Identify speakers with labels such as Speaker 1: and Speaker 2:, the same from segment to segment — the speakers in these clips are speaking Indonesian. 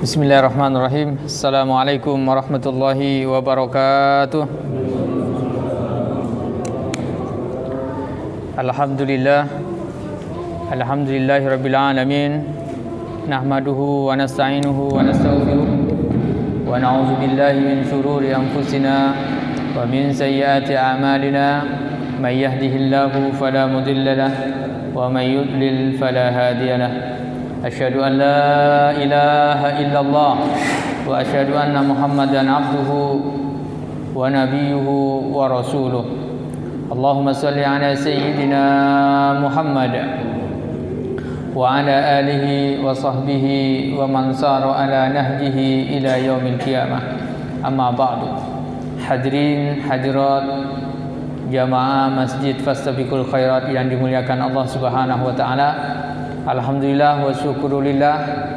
Speaker 1: Bismillahirrahmanirrahim. Assalamualaikum warahmatullahi wabarakatuh. Alhamdulillahirabbil alamin. Nahmaduhu wa nasta'inuhu wa nastaghfiruh wa na'udzu billahi min shururi anfusina wa min sayyiati a'malina. May yahdihillahu fala mudilla lahu wa may yudlil fala hadiya lahu. Asyhadu an la ilaha illallah wa asyhadu anna Muhammadan abduhu wa nabiyyuhu wa rasuluh. Allahumma salli ala sayyidina Muhammad wa ala alihi wa sahbihi wa man sara ala nahjihi ila yaumil qiyamah. Amma ba'du. Hadirin hadirat jamaah Masjid Fastabiqul Khairat yang dimuliakan Allah Subhanahu wa taala. Alhamdulillah wa syukurillah,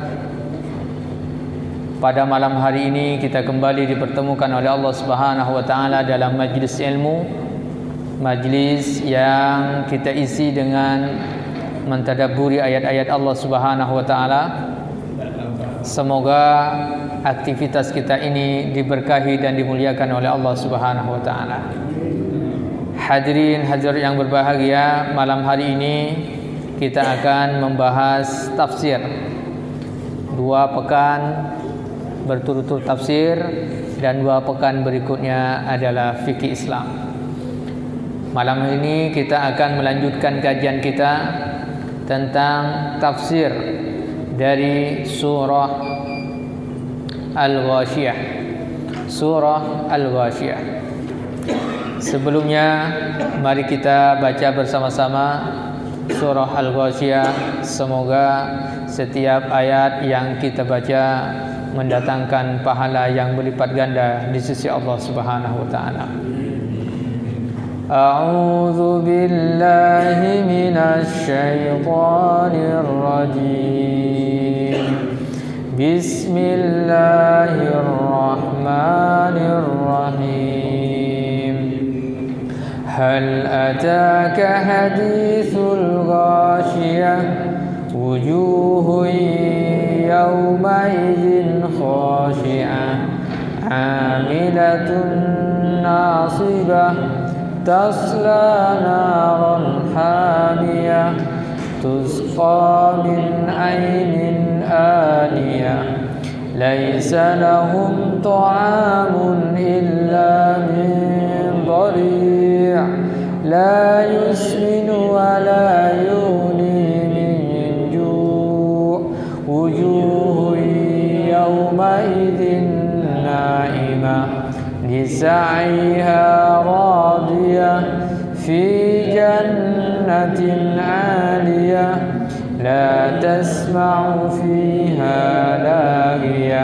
Speaker 1: pada malam hari ini kita kembali dipertemukan oleh Allah Subhanahu wa taala dalam majlis ilmu, majlis yang kita isi dengan mentadabburi ayat-ayat Allah Subhanahu wa taala. Semoga aktivitas kita ini diberkahi dan dimuliakan oleh Allah Subhanahu wa taala. Hadirin hadirat yang berbahagia, malam hari ini kita akan membahas tafsir. 2 pekan berturut-turut tafsir dan 2 pekan berikutnya adalah fikih Islam. Malam ini kita akan melanjutkan kajian kita tentang tafsir dari surah Al-Ghashiyah. Surah Al-Ghashiyah. Sebelumnya mari kita baca bersama-sama surah Al-Ghashiyah. Semoga setiap ayat yang kita baca mendatangkan pahala yang berlipat ganda di sisi Allah Subhanahu wa taala. A'udzu billahi minasy syaithanir rajim. Bismillahirrahmanirrahim. هل أتاك حديث الغاشية وجوه يومئذ خاشعة عاملة ناصبة تصلى نارا حامية تسقى من عين آنية ليس لهم طعام إلا من ضريع لا يسمن ولا يغني من جوع وجوه يومئذ ناعمة لسعيها راضية في جنة عالية لا تسمع فيها لاغية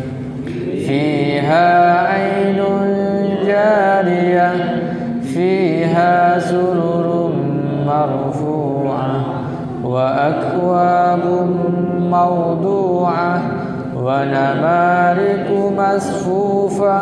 Speaker 1: فيها عين جارية فيها سرر مرفوعة وأكواب موضوعة ونمارق مصفوفة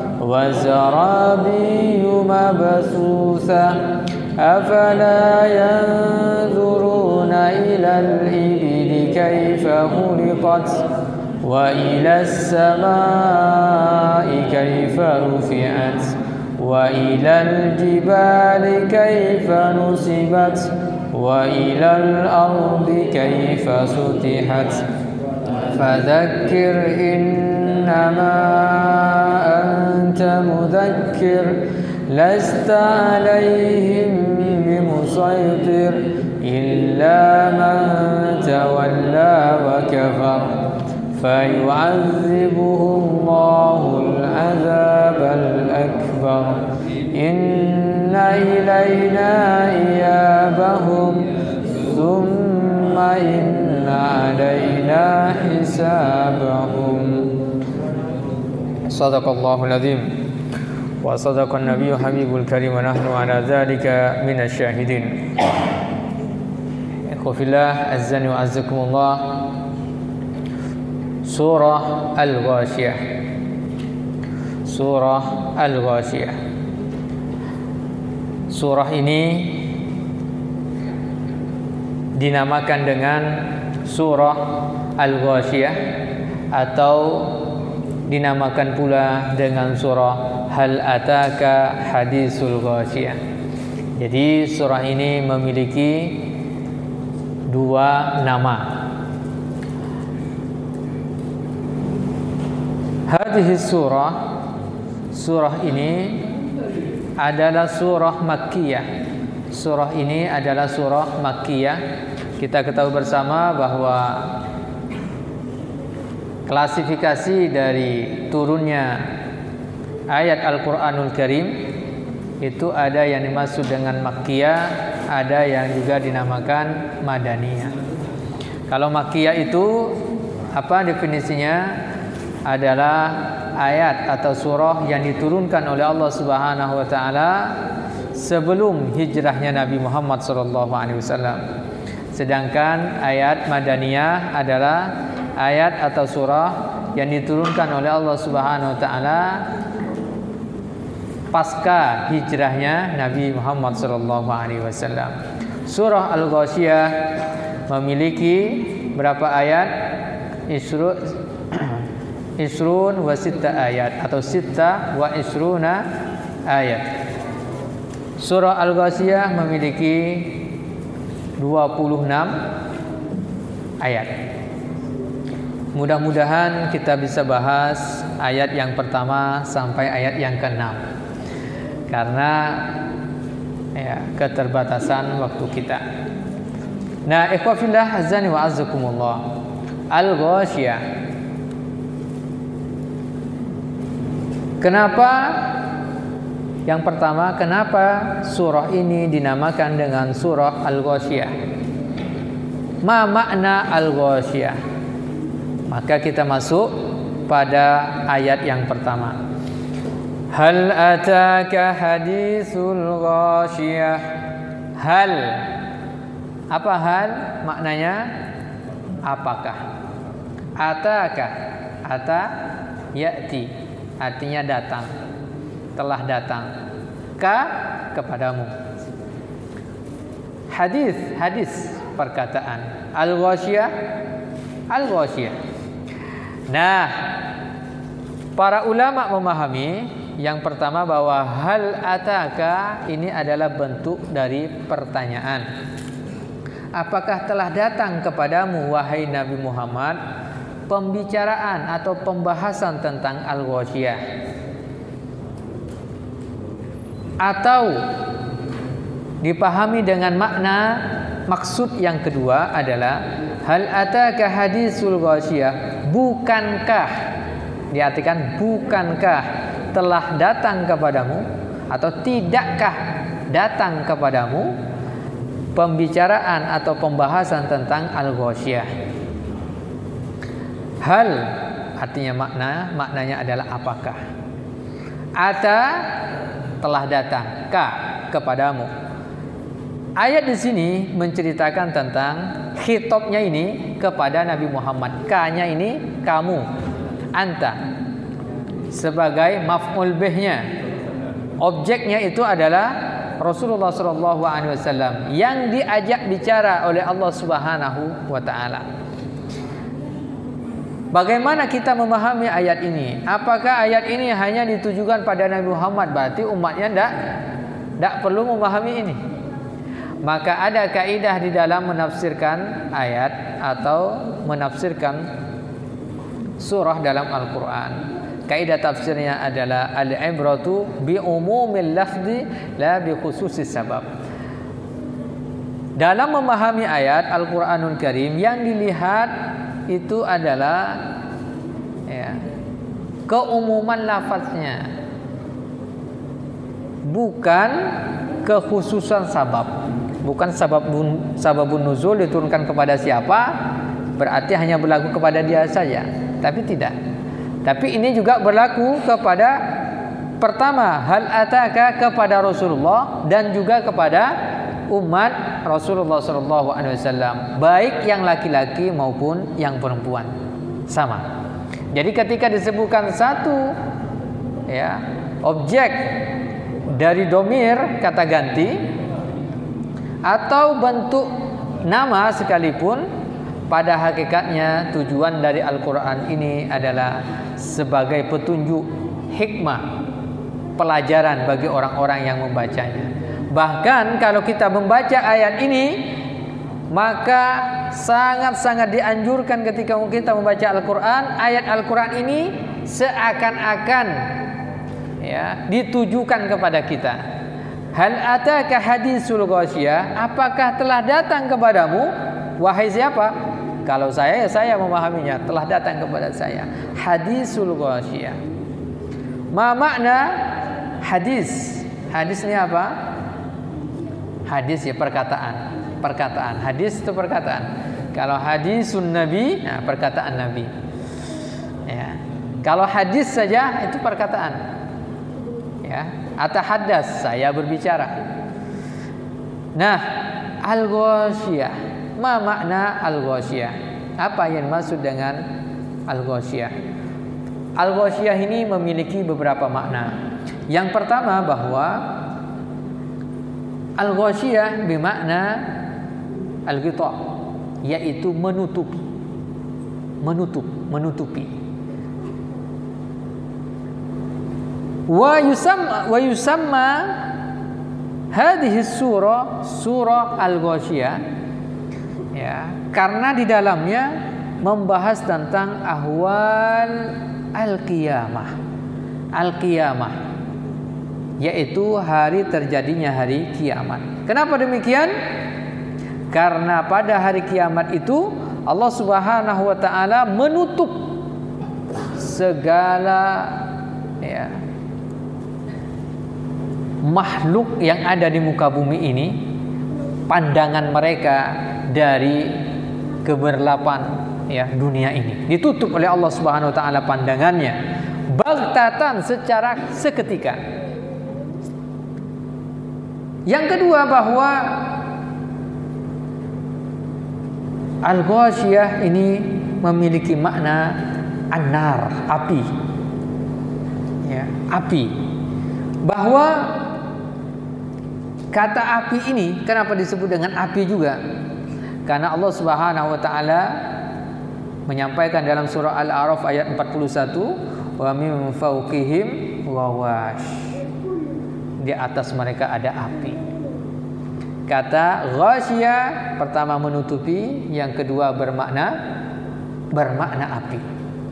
Speaker 1: وزرابي مبثوثة أفلا ينظرون إلى الإبل كيف خلقت وإلى السماء كيف رفعت وإلى الجبال كيف نصبت وإلى الأرض كيف سطحت فذكر إنما أنت مذكر لست عليهم بمسيطر إلا من تولى وكفر فيعذبه الله العذاب الأكبر إن إلينا إيابهم ثم إن علينا حسابهم. صدق الله العظيم وصدق النبي حبيب الكريم ونحن على ذلك من الشاهدين. إخوة في الله أعزني وأعزكم الله. Surah Al-Ghashiyah. Surah Al-Ghashiyah. Surah ini dinamakan dengan Surah Al-Ghashiyah atau dinamakan pula dengan surah Hal Ataka Hadisul Ghasyiyah. Jadi surah ini memiliki dua nama. Hadhihi surah ini adalah surah Makkiyah. Surah ini adalah surah Makkiyah. Kita ketahui bersama bahwa klasifikasi dari turunnya ayat Al-Quranul Karim itu ada yang dimaksud dengan Makkiyah, ada yang juga dinamakan Madaniyah. Kalau Makkiyah itu apa definisinya? Adalah ayat atau surah yang diturunkan oleh Allah Subhanahu wa taala sebelum hijrahnya Nabi Muhammad SAW. Sedangkan ayat Madaniyah adalah ayat atau surah yang diturunkan oleh Allah Subhanahu wa taala pasca hijrahnya Nabi Muhammad SAW. Surah Al-Ghasyiyah memiliki berapa ayat? Isrun wa sitta ayat atau sitta wa isruna ayat. Surah Al-Ghasyiyah memiliki 26 ayat. Mudah-mudahan kita bisa bahas ayat yang pertama sampai ayat yang ke-6. Karena keterbatasan waktu kita. Nah, ikhwafillah azani wa azzakumullah. Al-Ghasyiyah. Kenapa? Yang pertama, kenapa surah ini dinamakan dengan surah Al-Ghasyiyah? Ma makna Al-Ghasyiyah? Maka kita masuk pada ayat yang pertama. Hal ataka hadisul ghasyiyah. Hal. Apa hal? Maknanya apakah? Ataka. Ata ya'ti. Artinya datang, telah datang. Kepadamu. Hadis perkataan. Al-Ghasyiyah. Nah, para ulama memahami yang pertama bahwa hal ataka ini adalah bentuk dari pertanyaan. Apakah telah datang kepadamu wahai Nabi Muhammad pembicaraan atau pembahasan tentang Al-Ghasyiyah? Atau dipahami dengan makna maksud yang kedua adalah hal ataka hadisul ghasyiyah, bukankah, diartikan bukankah telah datang kepadamu atau tidakkah datang kepadamu pembicaraan atau pembahasan tentang Al-Ghasyiyah. Hal artinya maknanya adalah apakah. Ata telah datang, kepadamu. Ayat di sini menceritakan tentang khitabnya ini kepada Nabi Muhammad. Ka-nya ini kamu, anta sebagai maf'ul bihnya. Objeknya itu adalah Rasulullah SAW yang diajak bicara oleh Allah Subhanahu wa taala. Bagaimana kita memahami ayat ini? Apakah ayat ini hanya ditujukan pada Nabi Muhammad? Berarti umatnya tidak perlu memahami ini. Maka ada kaidah di dalam menafsirkan ayat atau menafsirkan surah dalam Al-Quran. Kaidah tafsirnya adalah al-ibratu bi umumil lafzi la bi khususis sabab. Dalam memahami ayat Al-Quranul Karim yang dilihat itu adalah keumuman lafaznya, bukan kekhususan sabab. Bukan sababun nuzul diturunkan kepada siapa, berarti hanya berlaku kepada dia saja. Tapi tidak. Tapi ini juga berlaku kepada pertama hal ataka kepada Rasulullah dan juga kepada umat Rasulullah SAW, baik yang laki-laki maupun yang perempuan, sama. Jadi ketika disebutkan satu objek dari domir kata ganti atau bentuk nama sekalipun, pada hakikatnya tujuan dari Al-Quran ini adalah sebagai petunjuk, hikmah, pelajaran bagi orang-orang yang membacanya. Bahkan kalau kita membaca ayat ini, maka sangat-sangat dianjurkan ketika kita membaca Al-Quran, ayat Al-Quran ini seakan-akan ditujukan kepada kita. Hal ataka hadisul ghasyiyah, apakah telah datang kepadamu, wahai siapa? Kalau saya, saya memahaminya, telah datang kepada saya hadisul ghasyiyah. Ma makna hadis? Hadis ini apa? Hadis ya perkataan. Hadis itu perkataan. Kalau hadisun nabi, nah perkataan nabi. Ya. Kalau hadis saja itu perkataan. Ya, atahaddas, saya berbicara. Nah, al-ghasyiyah. Ma makna al-ghasyiyah? Apa yang maksud dengan al-ghasyiyah? Al-ghasyiyah ini memiliki beberapa makna. Yang pertama bahwa al-ghasyiyah bermakna al-ghita, yaitu menutupi. Wa yusamma hadhihi surah al-ghasyiyah, ya, karena di dalamnya membahas tentang ahwal al-qiyamah, yaitu hari terjadinya hari kiamat. Kenapa demikian? Karena pada hari kiamat itu Allah Subhanahu wa taala menutup segala makhluk yang ada di muka bumi ini, pandangan mereka dari keberlapan dunia ini ditutup oleh Allah Subhanahu wa taala pandangannya, baghtatan, secara seketika. Yang kedua bahwa al-ghasyiyah ini memiliki makna an-nar, api. Api. Bahwa kata api ini kenapa disebut dengan api juga? Karena Allah Subhanahu wa taala menyampaikan dalam surah Al-A'raf ayat 41, wa min fawqihim ghawash. Di atas mereka ada api. Kata ghasyiyah pertama menutupi, yang kedua bermakna api.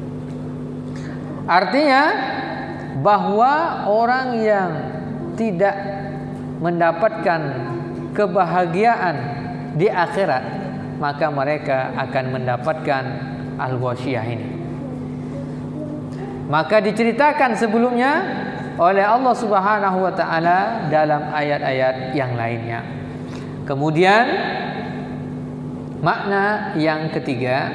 Speaker 1: Artinya bahwa orang yang tidak mendapatkan kebahagiaan di akhirat, maka mereka akan mendapatkan al-ghasyiyah ini. Maka diceritakan sebelumnya oleh Allah Subhanahu wa taala dalam ayat-ayat yang lainnya. Kemudian makna yang ketiga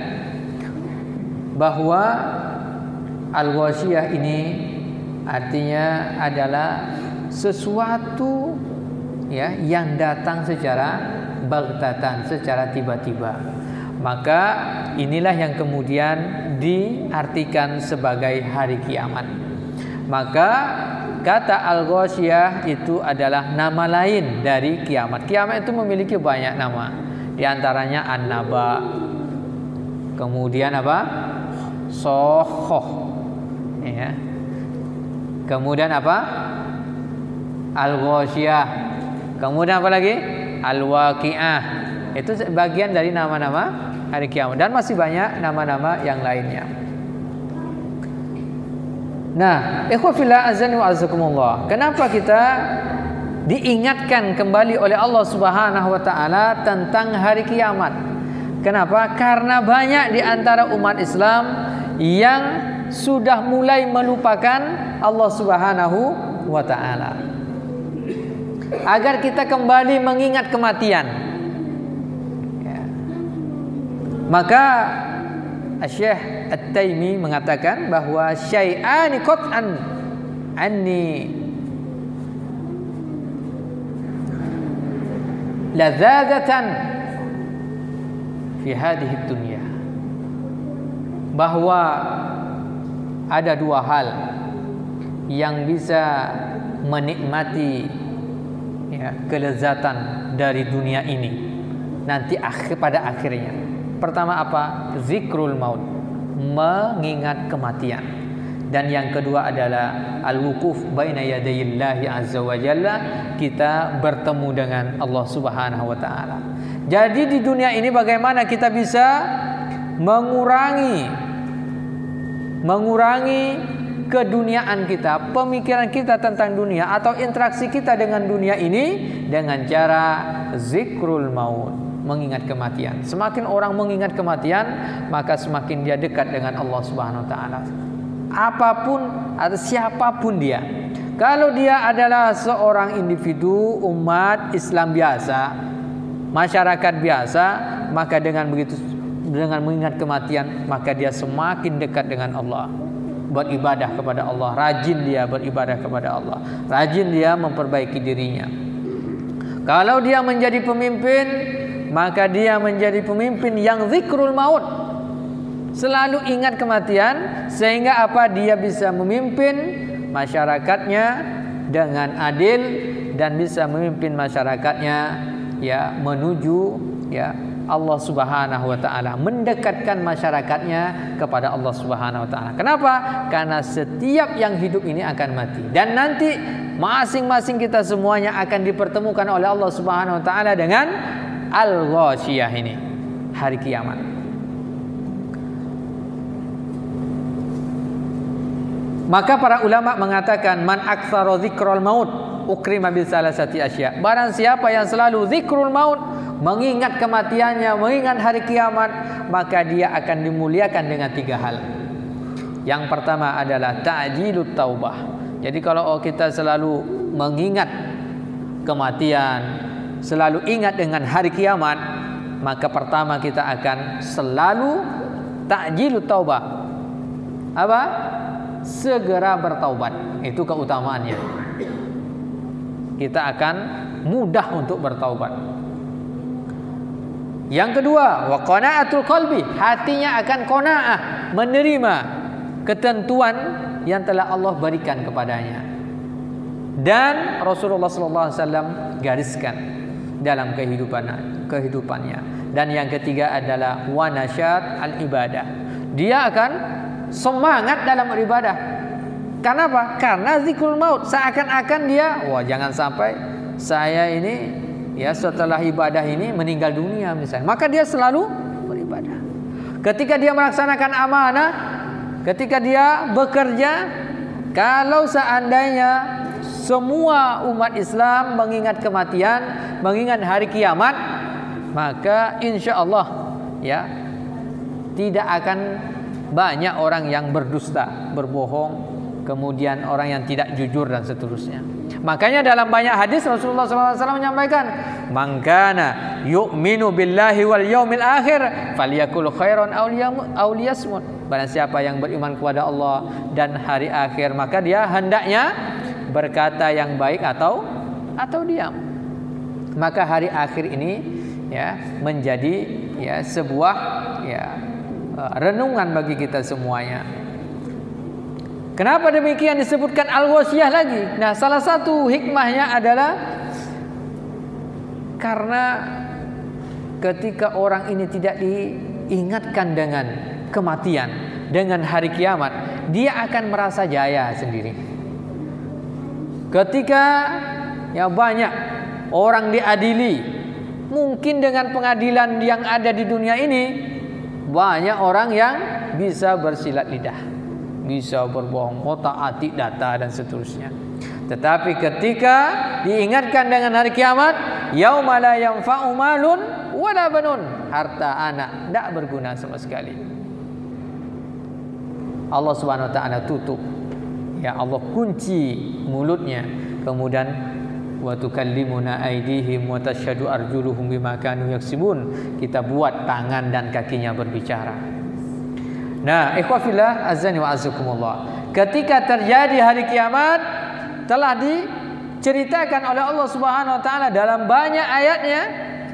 Speaker 1: bahwa al-ghasyiyah ini artinya adalah sesuatu yang datang secara baghtatan, secara tiba-tiba. Maka inilah yang kemudian diartikan sebagai hari kiamat. Maka kata al-ghasyiyah itu adalah nama lain dari kiamat. Kiamat itu memiliki banyak nama. Di antaranya an-naba. Kemudian apa? Sohoh. Kemudian apa? Al-ghasyiyah. Kemudian apa lagi? Al-waqi'ah. Itu bagian dari nama-nama hari kiamat, dan masih banyak nama-nama yang lainnya. Nah, ikhwafillah azani wa azakumullah, kenapa kita diingatkan kembali oleh Allah Subhanahu wa taala tentang hari kiamat? Kenapa? Karena banyak di antara umat Islam yang sudah mulai melupakan Allah Subhanahu wa taala. Agar kita kembali mengingat kematian. Maka Syekh At-Taimi mengatakan bahwa syai'ani qat'an anni ladzadzatan fi hadhihi dunya, bahwa ada dua hal yang bisa menikmati kelezatan dari dunia ini nanti pada akhirnya.
Speaker 2: Pertama apa? Zikrul maut, mengingat kematian. Dan yang kedua adalah al-wukuf baina yadayillahi azza wa jalla, kita bertemu dengan Allah Subhanahu wa taala. Jadi di dunia ini bagaimana kita bisa mengurangi keduniaan kita, pemikiran kita tentang dunia atau interaksi kita dengan dunia ini dengan cara zikrul maut, mengingat kematian. Semakin orang mengingat kematian, maka semakin dia dekat dengan Allah Subhanahu wa taala. Apapun atau siapapun dia. Kalau dia adalah seorang individu umat Islam biasa, masyarakat biasa, maka dengan mengingat kematian, maka dia semakin dekat dengan Allah, beribadah kepada Allah, rajin dia beribadah kepada Allah, rajin dia memperbaiki dirinya. Kalau dia menjadi pemimpin, maka dia menjadi pemimpin yang zikrul maut, selalu ingat kematian, sehingga apa? Dia bisa memimpin masyarakatnya dengan adil dan bisa memimpin masyarakatnya ya menuju ya Allah Subhanahu wa taala, mendekatkan masyarakatnya kepada Allah Subhanahu wa taala. Kenapa? Karena setiap yang hidup ini akan mati, dan nanti masing-masing kita semuanya akan dipertemukan oleh Allah Subhanahu wa taala dengan al-ghasyiyah ini, hari kiamat. Maka para ulama mengatakan man aktsara dzikrul maut ukrima bi salasati asya. Barang siapa yang selalu zikrul maut, mengingat kematiannya, mengingat hari kiamat, maka dia akan dimuliakan dengan 3 hal. Yang pertama adalah ta'jilut taubah. Jadi kalau kita selalu mengingat kematian, selalu ingat dengan hari kiamat, maka pertama kita akan selalu ta'jilut taubah. Apa? Segera bertaubat. Itu keutamaannya. Kita akan mudah untuk bertaubat. Yang kedua, wa qana'atul qalbi, hatinya akan qanaah, menerima ketentuan yang telah Allah berikan kepadanya. Dan Rasulullah sallallahu alaihi wasallam gariskan dalam kehidupannya. Dan yang ketiga adalah wa nasyat al-ibadah. Dia akan semangat dalam beribadah. Kenapa? Karena zikrul maut, seakan-akan dia, wah jangan sampai saya ini ya setelah ibadah ini meninggal dunia misalnya. Maka dia selalu beribadah. Ketika dia melaksanakan amanah, ketika dia bekerja, kalau seandainya semua umat Islam mengingat kematian, mengingat hari kiamat, maka insya Allah ya tidak akan banyak orang yang berdusta, berbohong, kemudian orang yang tidak jujur dan seterusnya. Makanya dalam banyak hadis Rasulullah SAW menyampaikan, "Man kana yu'minu billahi wal yaumil akhir falyakul khairan aw liyasmut." Barang siapa yang beriman kepada Allah dan hari akhir, maka dia hendaknya berkata yang baik atau diam. Maka hari akhir ini ya menjadi ya sebuah ya renungan bagi kita semuanya. Kenapa demikian disebutkan al-ghasyiyah lagi? Nah, salah satu hikmahnya adalah karena ketika orang ini tidak diingatkan dengan kematian, dengan hari kiamat, dia akan merasa jaya sendiri. Ketika ya banyak orang diadili, mungkin dengan pengadilan yang ada di dunia ini, banyak orang yang bisa bersilat lidah, bisa berbohong, otak-atik data dan seterusnya. Tetapi ketika diingatkan dengan hari kiamat, yauma la yanfa'u malun wala banun, harta anak tidak berguna sama sekali. Allah Subhanahu wa taala tutup, ya Allah kunci mulutnya, kemudian wa tukallimuna aydihim wa tashhadu arjuluhum bima kanu yaksibun, kita buat tangan dan kakinya berbicara. Nah, ikhwafillah azani wa azakumullah, ketika terjadi hari kiamat telah diceritakan oleh Allah Subhanahu wa taala dalam banyak ayatnya.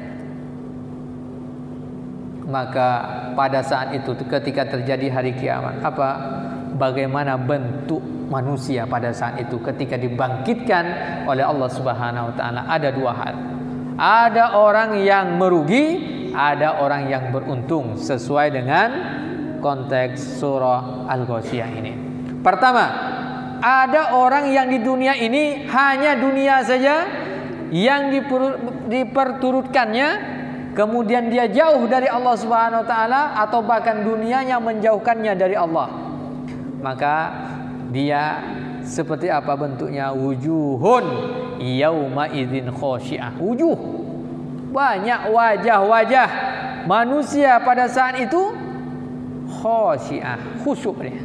Speaker 2: Maka pada saat itu ketika terjadi hari kiamat, bagaimana bentuk manusia pada saat itu ketika dibangkitkan oleh Allah Subhanahu wa taala? Ada 2 hal. Ada orang yang merugi, ada orang yang beruntung sesuai dengan konteks surah Al-Ghasyiyah ini. Pertama, ada orang yang di dunia ini hanya dunia saja yang diperturutkannya, kemudian dia jauh dari Allah Subhanahu wa taala, atau bahkan dunianya menjauhkannya dari Allah. Maka dia seperti apa bentuknya? Wujuhun yauma idzin khasyiah. Wujuh, banyak wajah-wajah manusia pada saat itu khasyiah, khusyuk dia,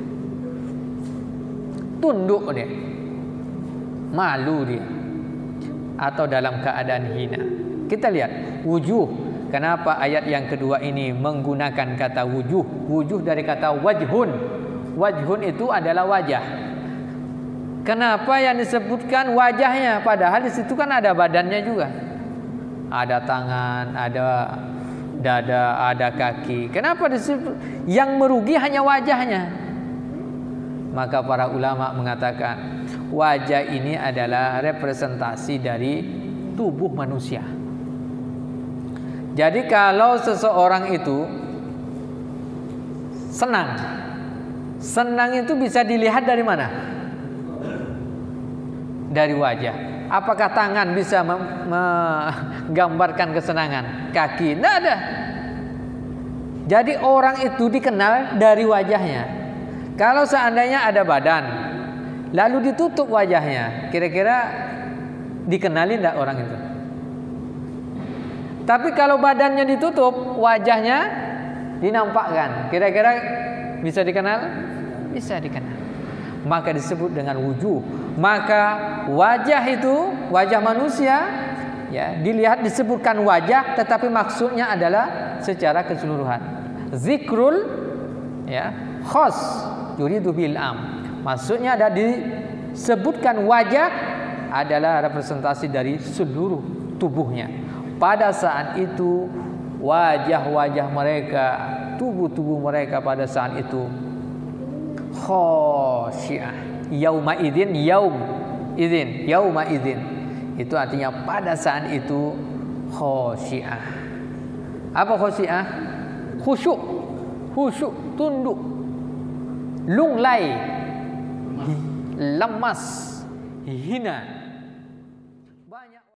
Speaker 2: tunduk dia, malu dia, atau dalam keadaan hina. Kita lihat wujuh. Kenapa ayat yang kedua ini menggunakan kata wujuh? Wujuh dari kata wajhun. Wajhun itu adalah wajah. Kenapa yang disebutkan wajahnya? Padahal di situ kan ada badannya juga. Ada tangan, ada dada, ada kaki. Kenapa disebut yang merugi hanya wajahnya? Maka para ulama mengatakan wajah ini adalah representasi dari tubuh manusia. Jadi kalau seseorang itu senang itu bisa dilihat dari mana? Dari wajah. Apakah tangan bisa menggambarkan kesenangan? Kaki? Tidak ada. Jadi orang itu dikenal dari wajahnya. Kalau seandainya ada badan, lalu ditutup wajahnya, kira-kira dikenali tidak orang itu? Tapi kalau badannya ditutup, wajahnya dinampakkan, kira-kira bisa dikenal? Bisa dikenal. Maka disebut dengan wujuh. Maka wajah itu, wajah manusia, ya, dilihat disebutkan wajah, tetapi maksudnya adalah secara keseluruhan. Zikrul, ya, khas yuridu bil am. Maksudnya ada disebutkan wajah adalah representasi dari seluruh tubuhnya. Pada saat itu wajah-wajah mereka, tubuh-tubuh mereka pada saat itu khasyiah. Yauma idzin, yauma idzin. Itu artinya pada saat itu khasyiah. Apa khasyiah? Khusyuk, tunduk, lunglai, lemas, hina.